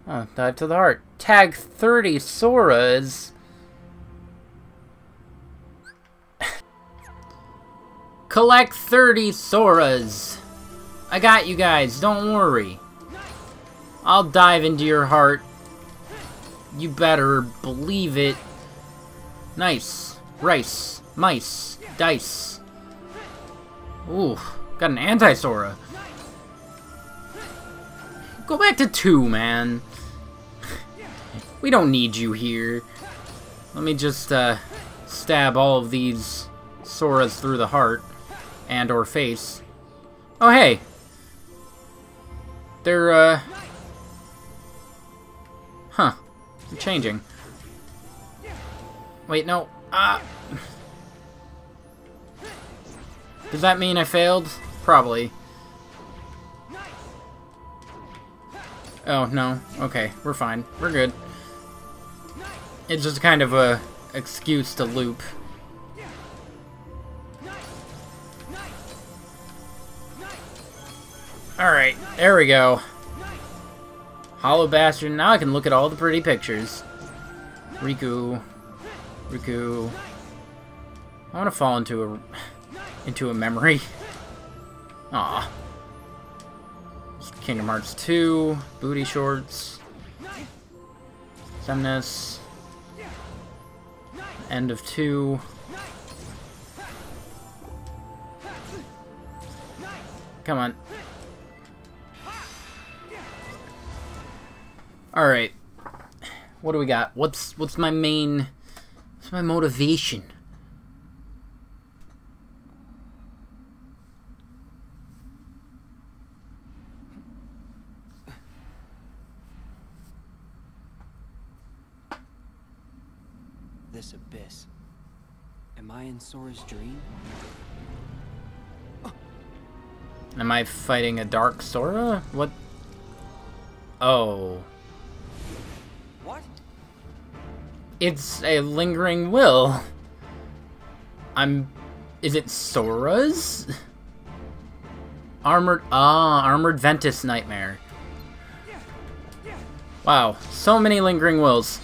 Oh, dive to the heart. Tag 30 Soras. Collect 30 Soras. I got you guys, don't worry. I'll dive into your heart. You better believe it. Nice. Rice. Mice. Dice. Ooh, got an anti-Sora. Go back to 2, man. We don't need you here. Let me just, stab all of these Soras through the heart. And or face. Oh, hey. They're, huh. They're changing. Wait, no. Does that mean I failed? Probably. Oh, no. Okay, we're fine. We're good. It's just kind of a excuse to loop. Alright, there we go. Hollow bastard. Now I can look at all the pretty pictures. Riku. Riku. I want to fall into a memory. Aw. Kingdom Hearts 2. Booty shorts. Semnus. End of 2. Come on. Alright. What do we got? What's my main... What's my motivation? This abyss. Am I in Sora's dream? Am I fighting a dark Sora? What? Oh. What? It's a lingering will. Is it Sora's? Armored Ventus Nightmare. Wow, so many lingering wills.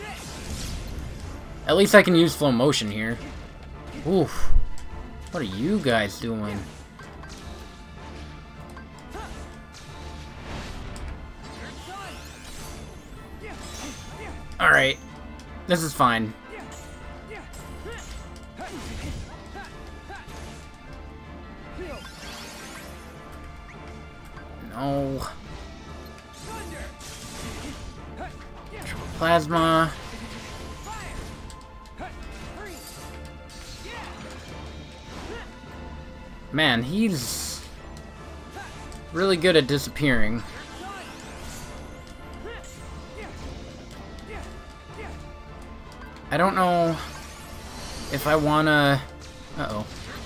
At least I can use flow motion here. Oof. What are you guys doing? Alright. This is fine. No. Plasma. Man, he's really good at disappearing. I don't know if I wanna... Uh-oh.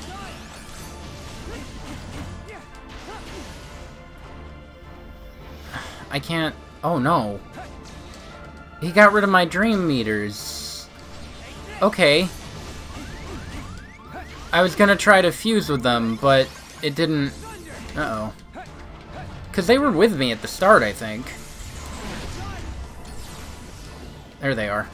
I can't... Oh, no. He got rid of my dream meters. Okay. I was gonna try to fuse with them, but it didn't... Uh-oh. Because they were with me at the start, I think. There they are.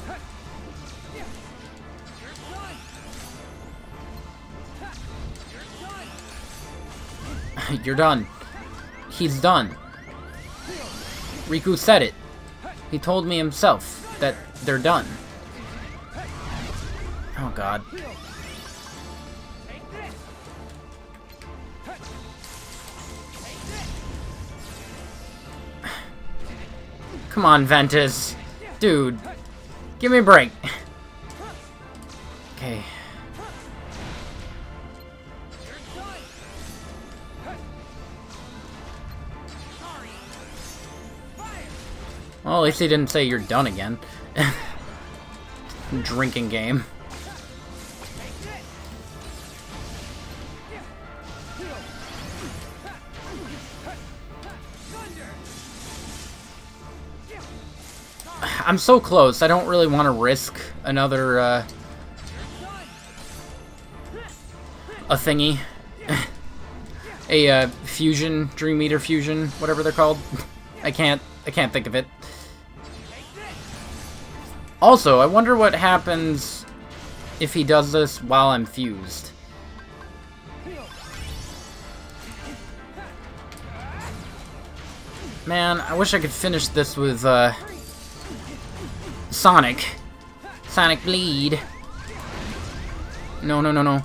You're done. He's done. Riku said it. He told me himself that they're done. Oh, God. Come on, Ventus. Dude. Give me a break. Okay. Well, at least he didn't say you're done again. Drinking game. I'm so close. I don't really want to risk another, a thingy. A, fusion, Dream Eater fusion, whatever they're called. I can't think of it. Also, I wonder what happens if he does this while I'm fused. Man, I wish I could finish this with, Sonic. Sonic Bleed. No, no, no, no.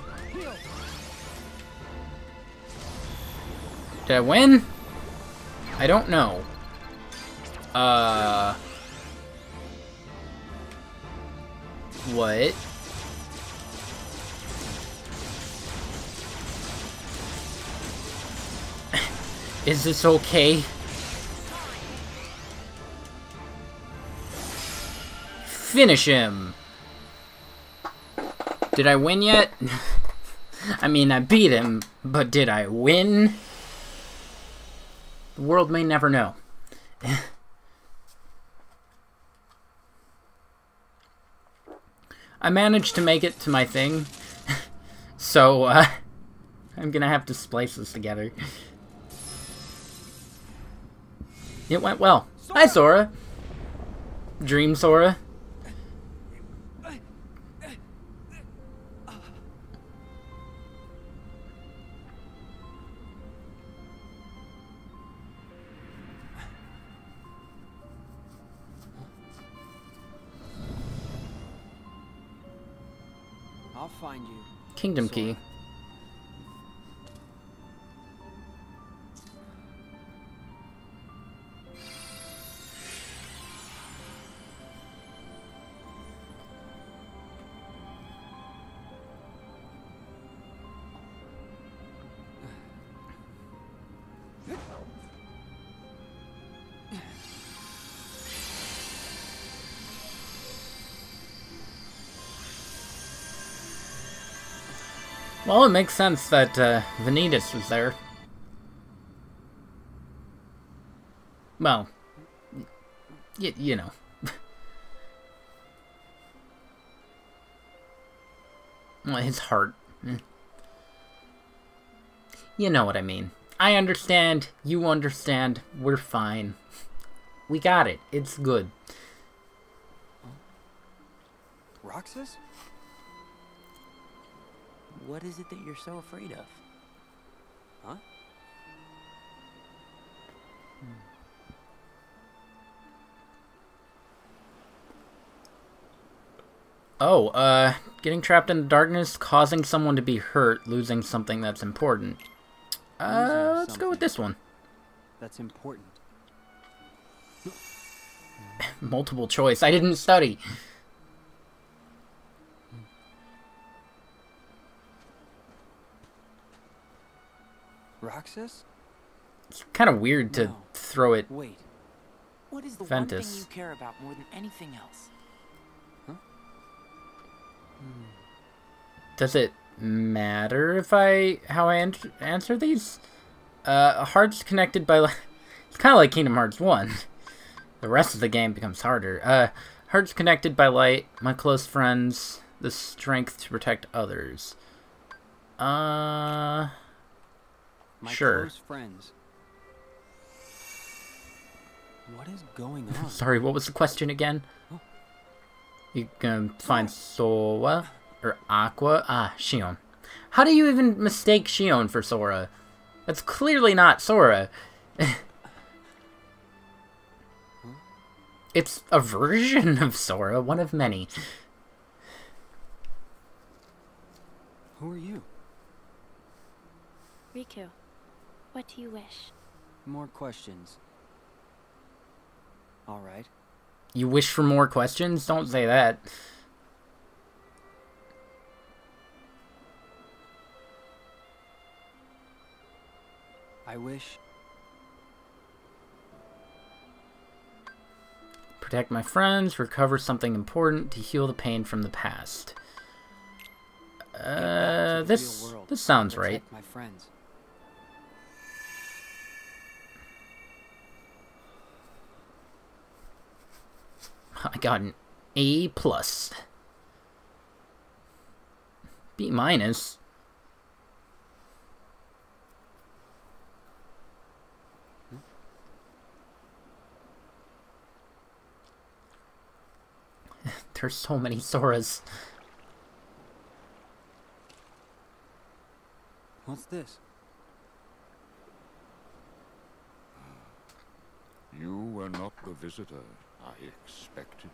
Did I win? I don't know. What? Is this okay? Finish him! Did I win yet? I mean, I beat him, but did I win? The world may never know. I managed to make it to my thing, so, I'm gonna have to splice this together. It went well. Sora! Hi, Sora! Dream Sora. I'll find you. Kingdom Sora. Key. Well, it makes sense that Vanitas was there. Well, you know. Well, his heart. You know what I mean. I understand, you understand, we're fine. We got it, it's good. Roxas? What is it that you're so afraid of? Huh? Oh, getting trapped in the darkness, causing someone to be hurt, losing something that's important. Let's go with this one. That's important. Multiple choice. I didn't study. Roxas? It's kind of weird to throw it. Wait. What is the Ventus. one thing you care about more than anything else? Huh? Does it matter if how I answer these? Hearts connected by... It's kind of like Kingdom Hearts 1. The rest of the game becomes harder. Hearts connected by light, my close friends, the strength to protect others. My Sure. close friends. What is going on? Sorry, what was the question again? You can find Sora or Aqua. Ah, Shion. How do you even mistake Shion for Sora? That's clearly not Sora. It's a version of Sora, one of many. Who are you? Riku, what do you wish? More questions. All right. You wish for more questions? Don't say that. I wish... Protect my friends, recover something important to heal the pain from the past. This sounds right. My friends. I got an A+. B-. There's so many Soras. What's this? You were not the visitor I expected.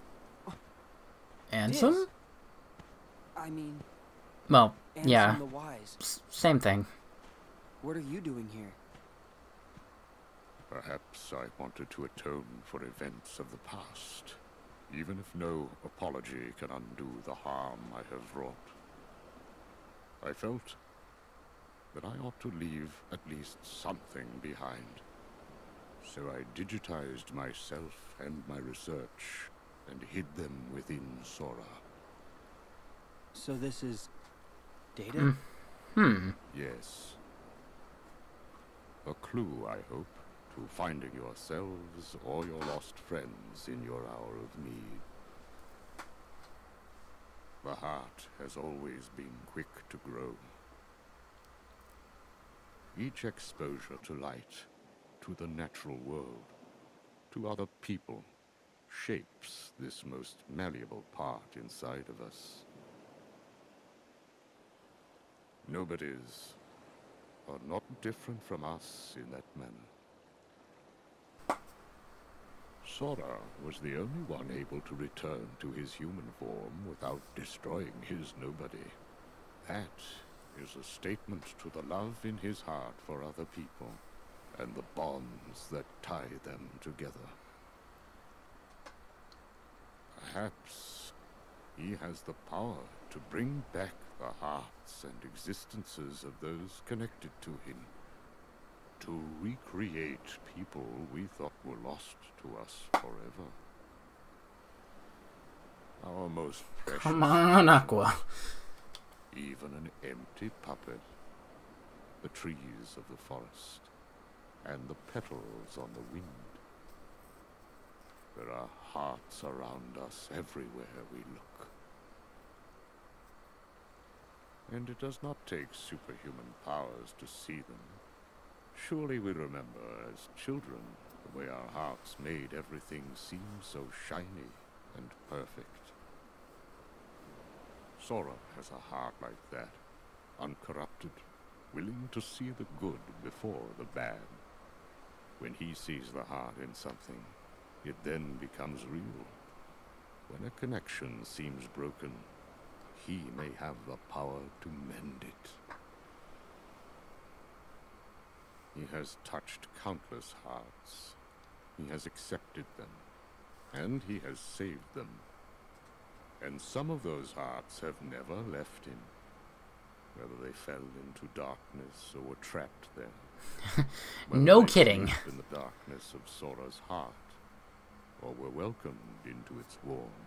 Ansem? This? I mean, Well, Ansem yeah. the Wise. Same thing. What are you doing here? Perhaps I wanted to atone for events of the past, even if no apology can undo the harm I have wrought. I felt that I ought to leave at least something behind. So I digitized myself and my research and hid them within Sora. So this is data? Yes. A clue, I hope, to finding yourselves or your lost friends in your hour of need. The heart has always been quick to grow. Each exposure to light, to the natural world, to other people, shapes this most malleable part inside of us. Nobody's are not different from us in that manner. Sora was the only one able to return to his human form without destroying his nobody. That is a statement to the love in his heart for other people, and the bonds that tie them together. Perhaps he has the power to bring back the hearts and existences of those connected to him, to recreate people we thought were lost to us forever. Our most precious. Come on, Aqua. Even an empty puppet, the trees of the forest, and the petals on the wind. There are hearts around us everywhere we look. And it does not take superhuman powers to see them. Surely we remember as children the way our hearts made everything seem so shiny and perfect. Sora has a heart like that, uncorrupted, willing to see the good before the bad. When he sees the heart in something, it then becomes real. When a connection seems broken, he may have the power to mend it. He has touched countless hearts. He has accepted them, and he has saved them. And some of those hearts have never left him, whether they fell into darkness or were trapped there. No Whether they kidding. slept in the darkness of Sora's heart, or were welcomed into its warmth.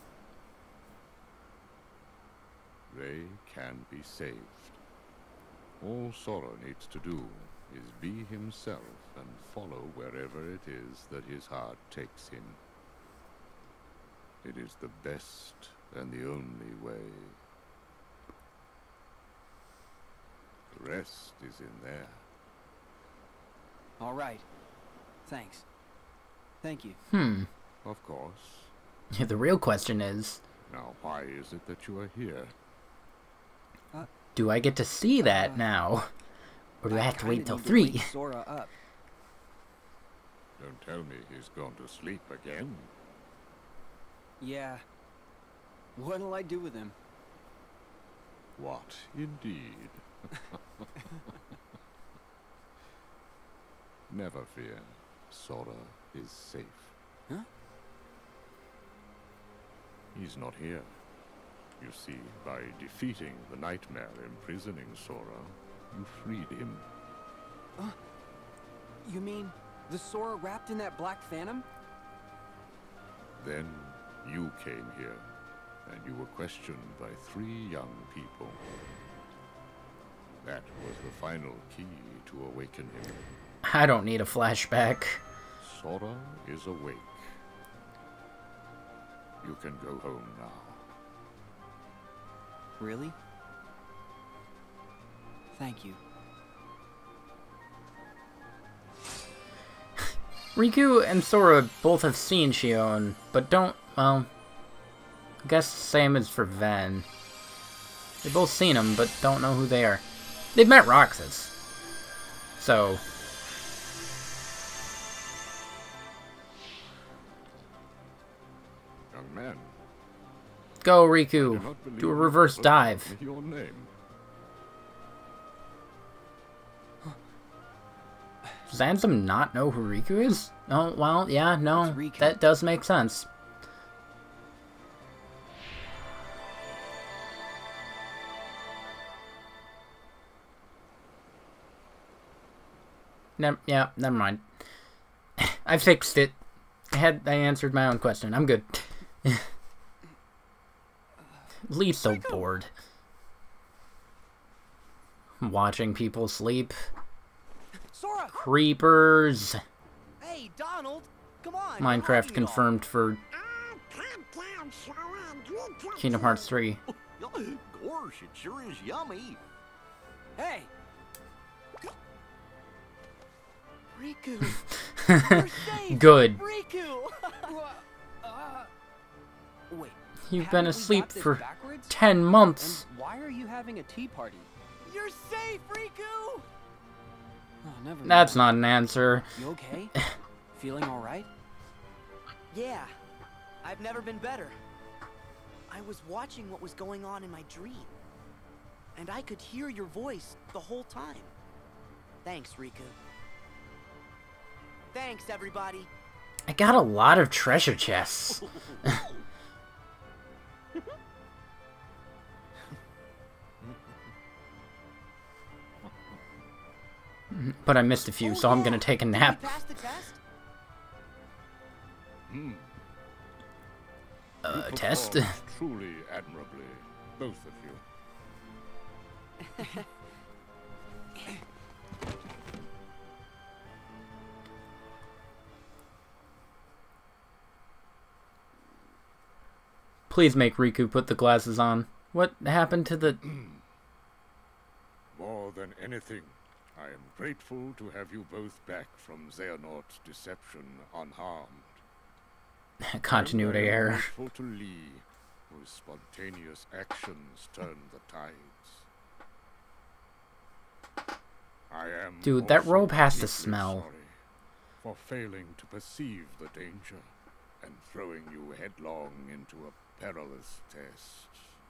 They can be saved. All Sora needs to do is be himself and follow wherever it is that his heart takes him. It is the best and the only way. The rest is in there. All right. Thanks. Thank you. Of course. The real question is, Now, why is it that you are here? do I get to see that now? Or do I have to wait kinda till need to 3? wake Sora up. Don't tell me he's gone to sleep again. Yeah. What'll I do with him? What, indeed? Never fear. Sora is safe. Huh? He's not here. You see, by defeating the nightmare imprisoning Sora, you freed him. You mean the Sora wrapped in that black phantom? Then you came here, and you were questioned by 3 young people. That was the final key to awaken him. I don't need a flashback. Sora is awake. You can go home now. Really? Thank you. Riku and Sora both have seen Shion, but don't, well, I guess the same as for Ven. They've both seen him, but don't know who they are. They've met Roxas. So... Young man, Go, I do Riku. not believe Do a you reverse ever dive. told me your name. Does Ansem not know who Riku is? Oh, well, yeah, no. It's Riku. That does make sense. Yeah, never mind. I fixed it. I answered my own question. I'm good. Lee's so bored. Watching people sleep. Sora! Creepers. Hey, Donald! Come on! Minecraft confirmed for Kingdom Hearts 3. Gosh, it sure is yummy. Hey! Riku! You're safe! Good. Riku! Wait. You've haven't been we asleep got this for backwards? 10 months. And why are you having a tea party? You're safe, Riku! Oh, never mind. That's not an answer. You okay? Feeling alright? Yeah, I've never been better. I was watching what was going on in my dream, and I could hear your voice the whole time. Thanks, Riku. Thanks, everybody. I got a lot of treasure chests. But I missed a few, so I'm gonna take a nap. Did we pass the test? Hmm. You Test? performed truly admirably, both of you. Please make Riku put the glasses on. What happened to the... More than anything, I am grateful to have you both back from Xehanort's deception unharmed. continuity I am error? grateful to Lee, whose spontaneous actions turned the tides. I am Dude, that also robe has to deeply smell. sorry for failing to perceive the danger and throwing you headlong into a perilous test.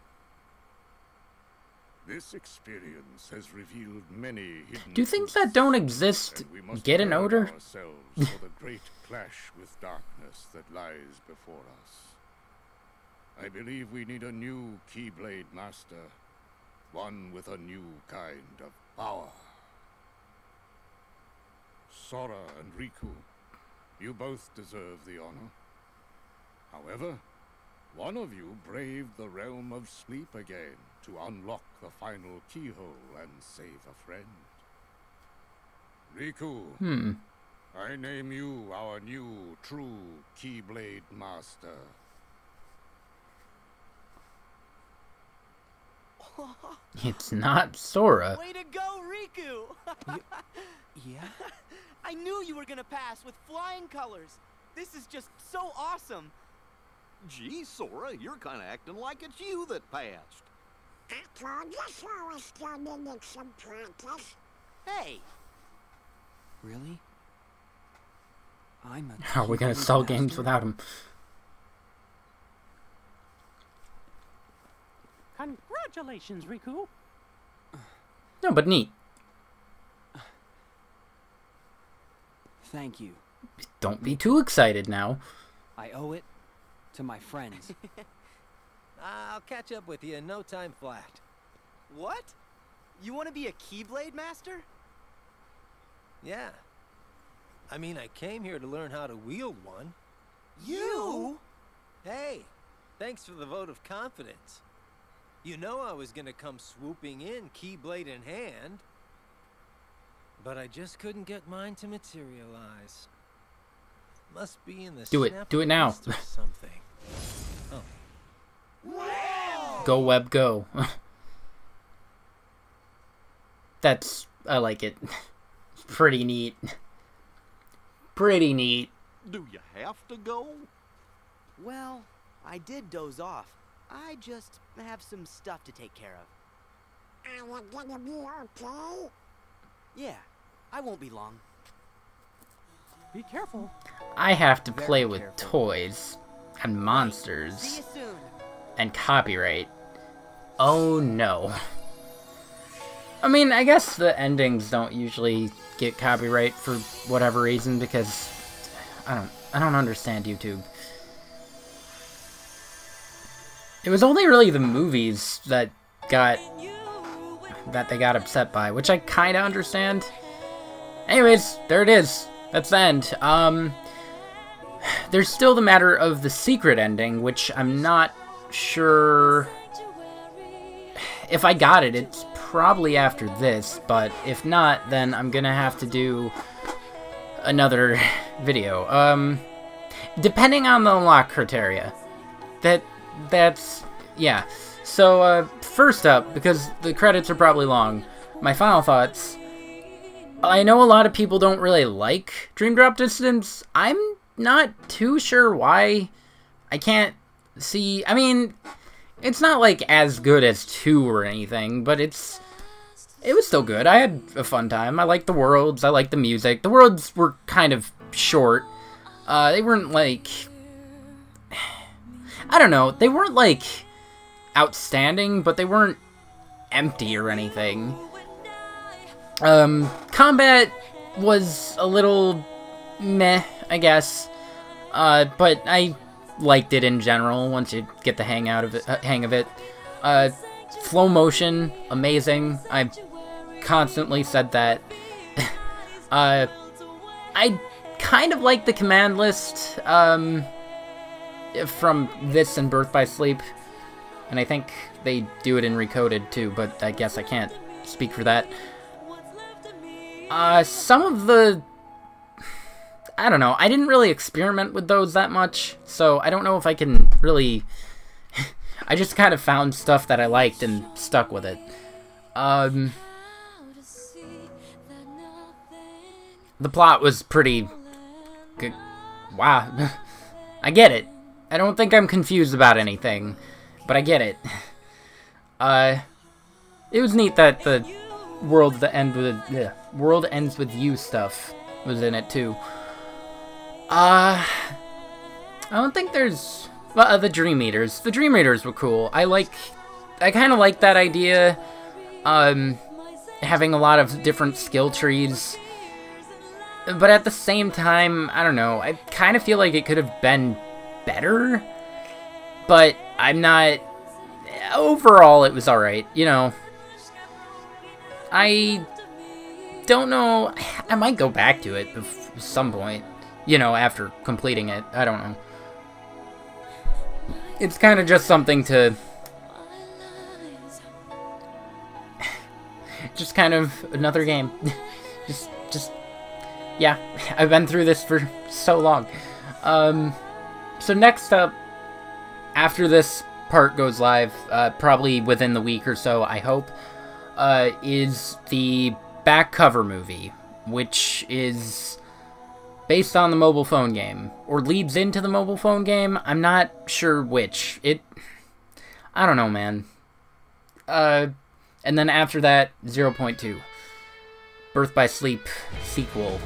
This experience has revealed many hidden Do things truths, that don't exist and we must get an prepare odor? ourselves for the great clash with darkness that lies before us. I believe we need a new Keyblade Master, one with a new kind of power. Sora and Riku, you both deserve the honor. However, one of you braved the realm of sleep again to unlock the final keyhole and save a friend. Riku, I name you our new true Keyblade Master. It's not Sora. Way to go, Riku! Yeah? I knew you were gonna pass with flying colors. This is just so awesome. Gee, Sora, you're kind of acting like it's you that passed. I told you Sora still needed some practice. Hey, Really? I'm a How are we gonna Keyblade sell games master? without him? Congratulations, Riku. No, but neat. Thank you. Don't be too excited now. I owe it to my friends. I'll catch up with you in no time flat. what? You want to be a Keyblade Master? Yeah. I mean, I came here to learn how to wield one. You? Hey, thanks for the vote of confidence. You know I was gonna come swooping in, Keyblade in hand. But I just couldn't get mine to materialize. Must be in the Do it. snap Do of it a now. wrist or something. Go, web, go. I like it. Pretty neat. Pretty neat. Do you have to go? Well, I did doze off, I just have some stuff to take care of. Are you gonna be okay? Yeah, I won't be long. Be careful. I have to play Very with careful. toys and See monsters you soon. and copyright. Oh no. I mean, I guess the endings don't usually get copyright for whatever reason because I don't understand YouTube. It was only really the movies that they got upset by, which I kind of understand. Anyways, there it is. That's the end. There's still the matter of the secret ending, which I'm not sure if I got it. It's probably after this, but if not, then I'm gonna have to do another video. Depending on the unlock criteria. That's yeah. So, first up, because the credits are probably long, my final thoughts. I know a lot of people don't really like Dream Drop Distance. I'm not too sure why. I can't see... I mean, it's not, like, as good as 2 or anything, but it was still good. I had a fun time. I liked the worlds. I liked the music. The worlds were kind of short. They weren't, like... I don't know. They weren't, like, outstanding, but they weren't empty or anything. Combat was a little meh, I guess. But I liked it in general once you get the hang of it. Flow motion, amazing. I've constantly said that. I kind of like the command list, from this and Birth by Sleep. And I think they do it in Recoded too, but I guess I can't speak for that. Some of the... I don't know, I didn't really experiment with those that much, so I don't know if I can really... I just kind of found stuff that I liked and stuck with it. The plot was pretty... good. Wow. I get it. I don't think I'm confused about anything, but I get it. It was neat that the world ends with you stuff was in it too. I don't think there's the Dream Eaters. The Dream Eaters were cool. I kind of like that idea. Having a lot of different skill trees. But at the same time, I don't know. I kind of feel like it could have been better. But I'm not... Overall, it was alright. You know. I don't know. I might go back to it at some point. You know, after completing it. I don't know. It's kind of just something to... just kind of another game. just... Yeah, I've been through this for so long. So next up, after this part goes live, probably within the week or so, I hope, is the back cover movie, which is based on the mobile phone game, or leads into the mobile phone game. I'm not sure which. I don't know, man. And then after that, 0.2. Birth by Sleep sequel.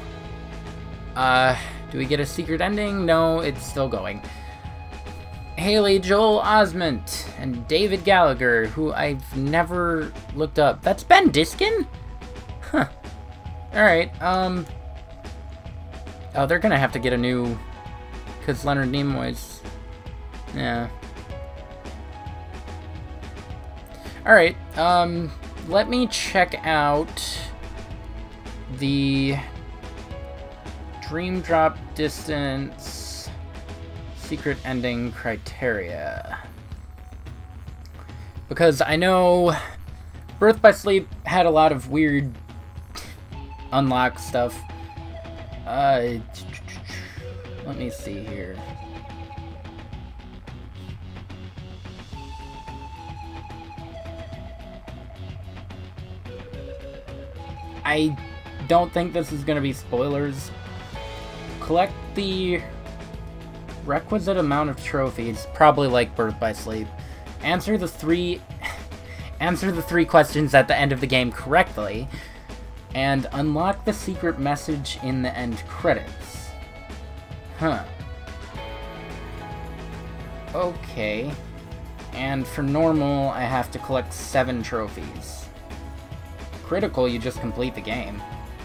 Do we get a secret ending? No, it's still going. Haley Joel Osment and David Gallagher, who I've never looked up. That's Ben Diskin? Huh. Alright, oh, they're gonna have to get a new... because Leonard Nimoy's... yeah. Alright, let me check out the Dream Drop Distance secret ending criteria. Because I know Birth by Sleep had a lot of weird unlock stuff. Let me see here. I don't think this is going to be spoilers. Collect the requisite amount of trophies, probably like Birth by Sleep, answer the three questions at the end of the game correctly, and unlock the secret message in the end credits. Huh. Okay. And for normal, I have to collect 7 trophies. Critical, you just complete the game.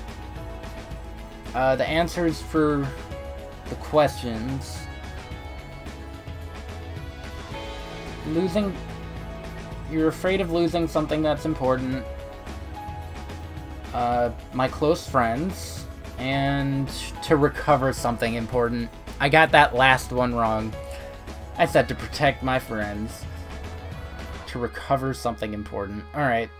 The answers for the questions. Losing... You're afraid of losing something that's important. My close friends. And to recover something important. I got that last one wrong. I said to protect my friends. To recover something important. Alright.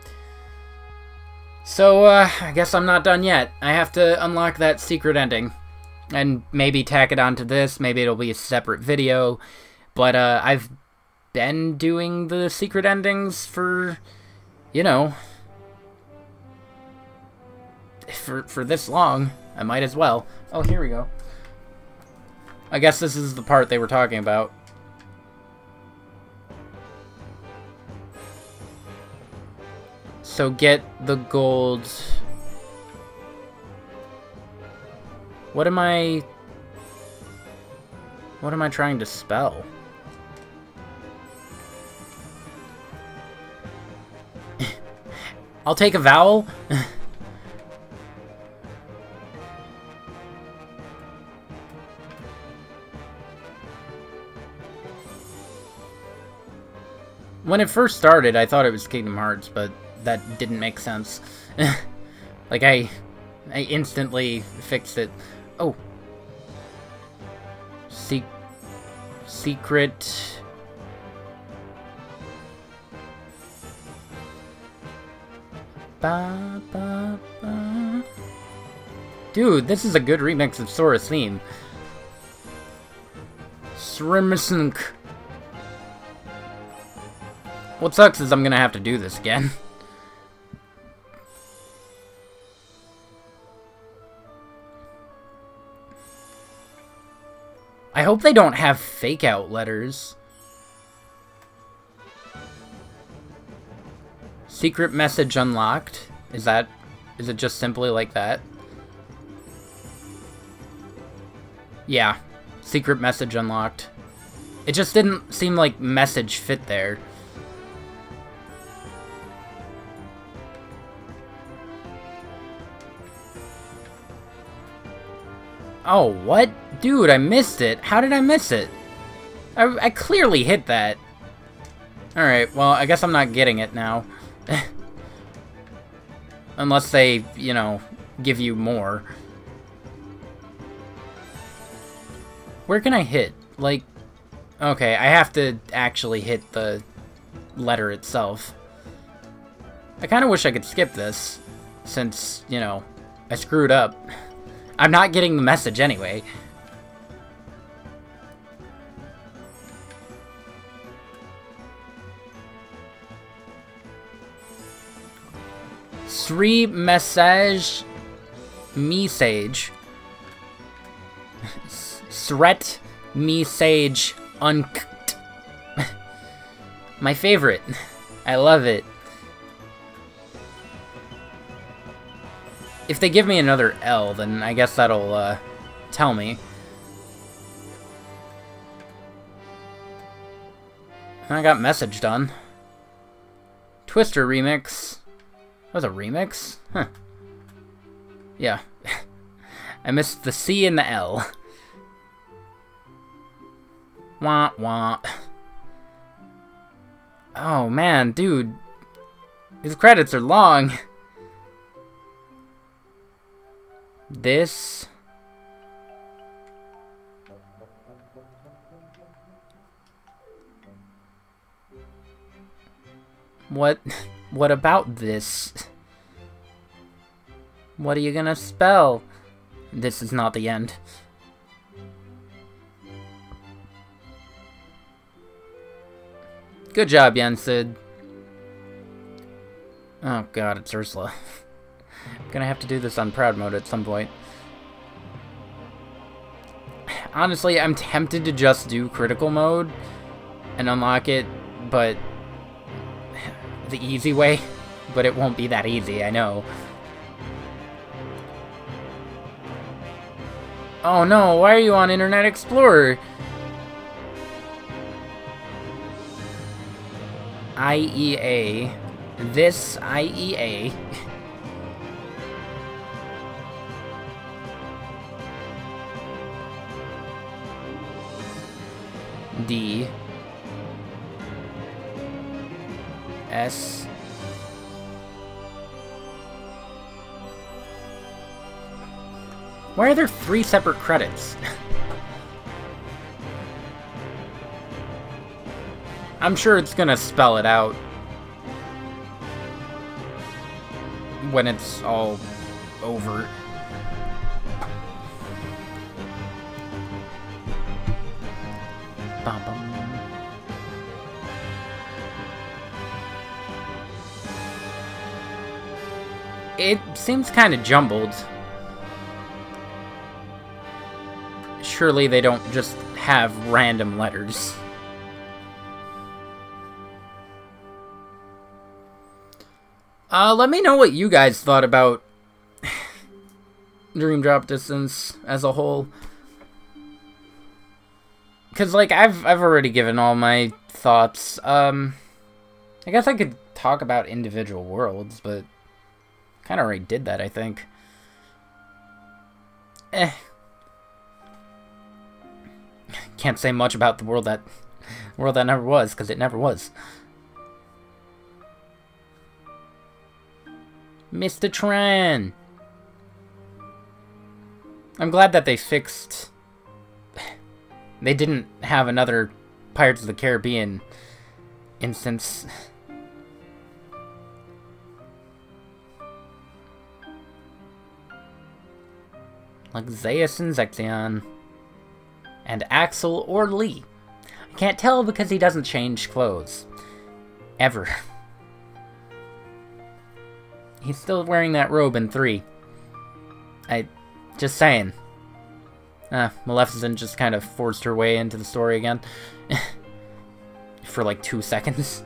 So, I guess I'm not done yet. I have to unlock that secret ending. And maybe tack it onto this. Maybe it'll be a separate video. But, I've been doing the secret endings for, you know, for this long. I might as well. Oh, here we go. I guess this is the part they were talking about. So get the gold. What am I trying to spell? I'll take a vowel. When it first started, I thought it was Kingdom Hearts, but that didn't make sense. Like, I instantly fixed it. Oh. Secret... Ba, ba, ba. Dude, this is a good remix of Sora's theme. Srimsunk. What sucks is I'm gonna have to do this again. I hope they don't have fake out letters. Secret message unlocked. Is it just simply like that? Yeah. Secret message unlocked. It just didn't seem like message fit there. Oh, what? Dude, I missed it. How did I miss it? I clearly hit that. Alright, well, I guess I'm not getting it now. Unless they, you know, give you more. Where can I hit? Like, okay, I have to actually hit the letter itself. I kind of wish I could skip this, since, you know, I screwed up. I'm not getting the message anyway. Sri message message Sret message unkt. My favorite. I love it. If they give me another L, then I guess that'll tell me. I got message done. Twister remix. That was a remix? Huh. Yeah. I missed the C and the L. Wah, wah. Oh, man, dude. These credits are long. This... What about this? What are you gonna spell? This is not the end. Good job, Yensid. Oh god, it's Ursula. I'm gonna have to do this on proud mode at some point. Honestly, I'm tempted to just do critical mode and unlock it, but the easy way, but it won't be that easy, I know. Oh no, why are you on Internet Explorer? IEA. This IEA. D. S. Why are there 3 separate credits? I'm sure it's gonna spell it out when it's all over. Bum, bum. It seems kind of jumbled. Surely they don't just have random letters. Let me know what you guys thought about Dream Drop Distance as a whole. Cause like I've already given all my thoughts. I guess I could talk about individual worlds, but kind of already did that, I think. Can't say much about the world that never was, because it never was. Mr. Tran! I'm glad that they fixed... They didn't have another Pirates of the Caribbean instance. Like Zeus and Zexion. And Axel or Lee. I can't tell because he doesn't change clothes. Ever. He's still wearing that robe in 3. Just saying. Maleficent just kind of forced her way into the story again. For like 2 seconds.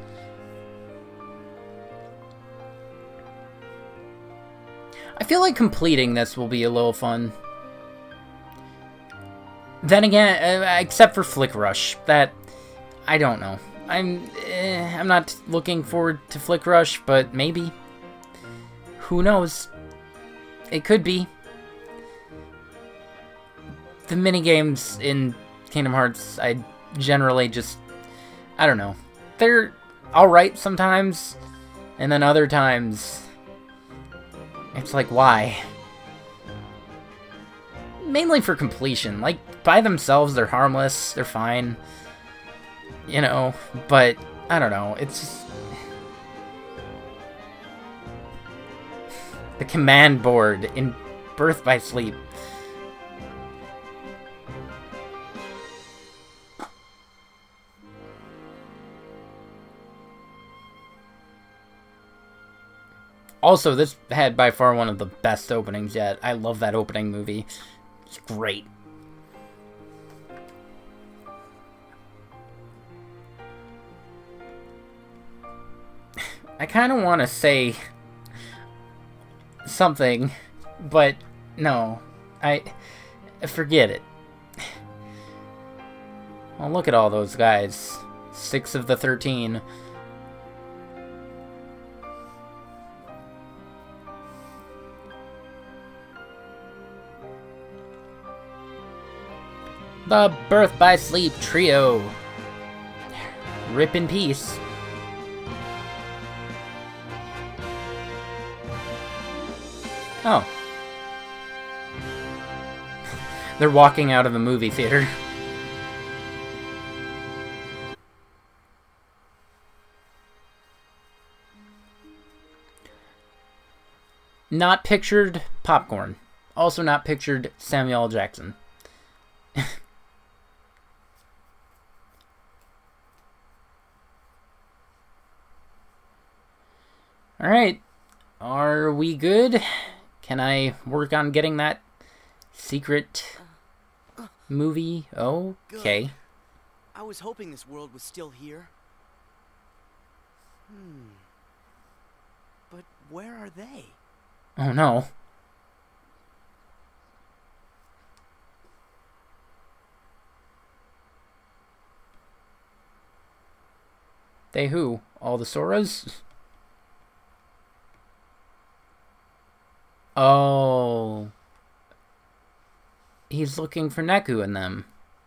I feel like completing this will be a little fun. Then again, except for Flick Rush, that I don't know. I'm not looking forward to Flick Rush, but maybe. Who knows? It could be. The minigames in Kingdom Hearts, I generally just, I don't know. They're alright sometimes, and then other times, it's like, why? Mainly for completion. Like, by themselves, they're harmless, they're fine. You know, but, I don't know, it's just... The command board in Birth by Sleep. Also, this had by far one of the best openings yet. I love that opening movie. It's great. I kind of want to say something, but no. I forget it. Well, look at all those guys. 6 of the 13. The Birth by Sleep Trio. Rip in peace. Oh. They're walking out of the movie theater. Not pictured popcorn. Also not pictured Samuel L. Jackson. Alright. Are we good? Can I work on getting that secret movie? Okay. Good. I was hoping this world was still here. where are they? Oh no. They who? All the Soras? Oh. He's looking for Neku and them.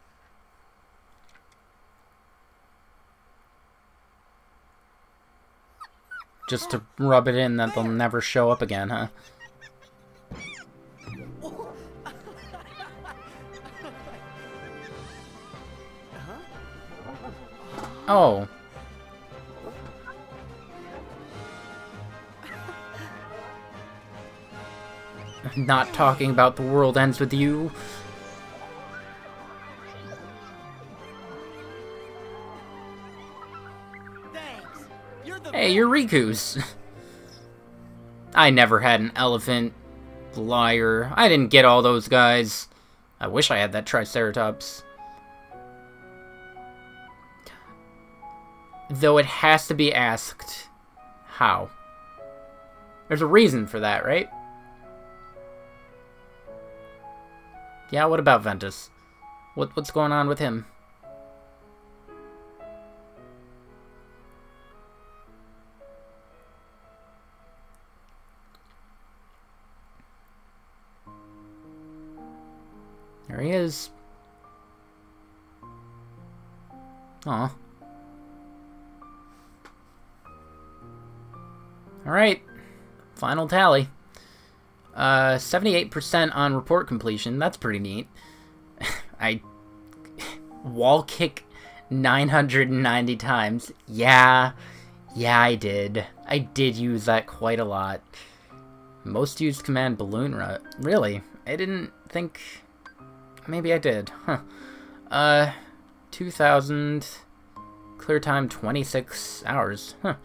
Just to rub it in that they'll never show up again, huh? Oh. Not talking about the world ends with you. Hey, you're Riku's. I never had an elephant. Liar. I didn't get all those guys. I wish I had that Triceratops. Though it has to be asked, how? There's a reason for that, right? Yeah, what about Ventus? What's going on with him? There he is. Aw. Alright. Final tally. 78% on report completion. That's pretty neat. I wall kick 990 times. Yeah, I did. I did use that quite a lot. Most used command balloon rut. Really? I didn't think... Maybe I did. Huh. 2,000... Clear time 26 hours. Huh.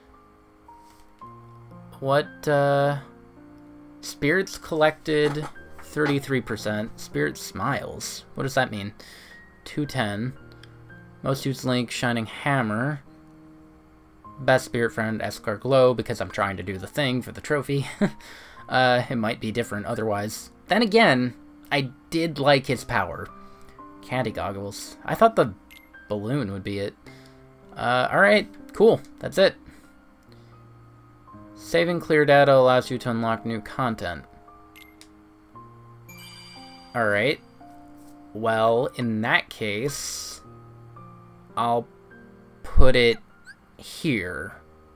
What, Spirits collected 33%. Spirit smiles. What does that mean? 210. Most used link, Shining Hammer. Best spirit friend, Escar Glow, because I'm trying to do the thing for the trophy. It might be different otherwise. Then again, I did like his power. Candy goggles. I thought the balloon would be it. Alright, cool. That's it. Saving clear data allows you to unlock new content. Alright. Well, in that case, I'll put it here.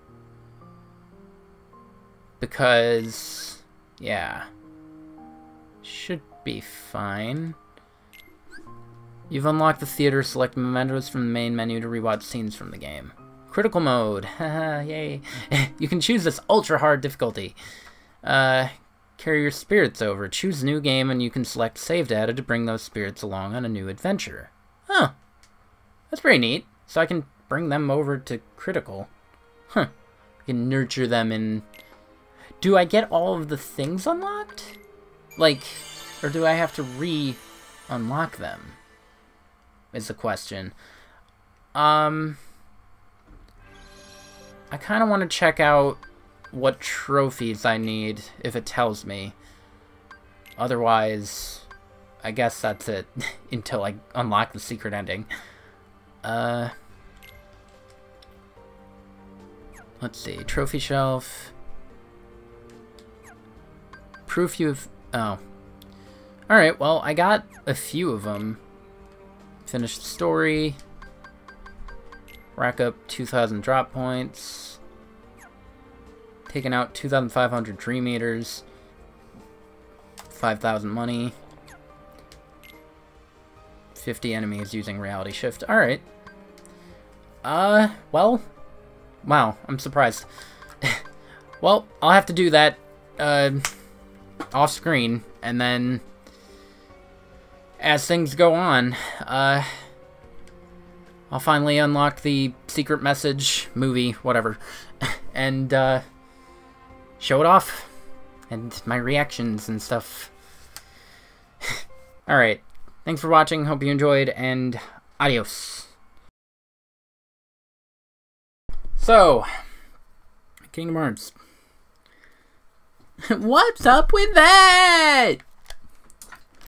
Because, yeah. Should be fine. You've unlocked the theater. Select mementos from the main menu to rewatch scenes from the game. Critical mode. Haha, yay. You can choose this ultra hard difficulty. Carry your spirits over. Choose a new game and you can select save data to bring those spirits along on a new adventure. Huh. That's pretty neat. So I can bring them over to critical. Huh. I can nurture them in... Do I get all of the things unlocked? Like, or do I have to re-unlock them? Is the question. I kind of want to check out what trophies I need, if it tells me. Otherwise, I guess that's it, until I unlock the secret ending. Let's see, trophy shelf. Proof you've... Oh. Alright, well, I got a few of them. Finished the story. Rack up 2,000 drop points. Taking out 2,500 dream meters. 5,000 money. 50 enemies using reality shift. Alright. Well. Wow, I'm surprised. Well, I'll have to do that, off screen, and then as things go on, I'll finally unlock the secret message, movie, whatever, and, show it off, and my reactions and stuff. Alright, thanks for watching, hope you enjoyed, and adios. So, Kingdom Hearts. What's up with that?